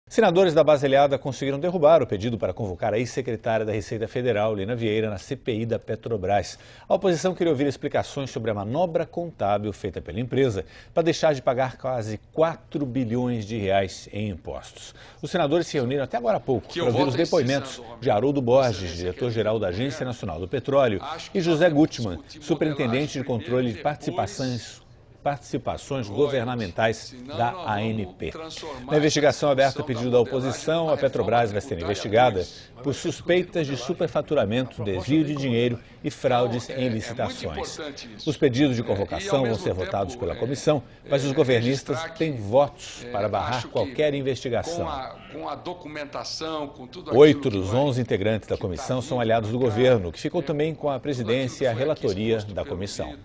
Senadores da base aliada conseguiram derrubar o pedido para convocar a ex-secretária da Receita Federal, Lina Vieira, na CPI da Petrobras. A oposição queria ouvir explicações sobre a manobra contábil feita pela empresa para deixar de pagar quase 4 bilhões de reais em impostos. Os senadores se reuniram até agora há pouco para ouvir os depoimentos de Haroldo Borges, diretor-geral da Agência Nacional do Petróleo, e José Gutmann, superintendente de controle de participações governamentais da ANP. Na investigação aberta a pedido da oposição, a Petrobras vai ser investigada por suspeitas de superfaturamento, desvio de dinheiro e fraudes em licitações. Os pedidos de convocação vão ser votados pela comissão, mas os governistas têm votos para barrar qualquer investigação. 8 dos 11 integrantes da comissão são aliados do governo, que ficou também com a presidência e a relatoria da comissão.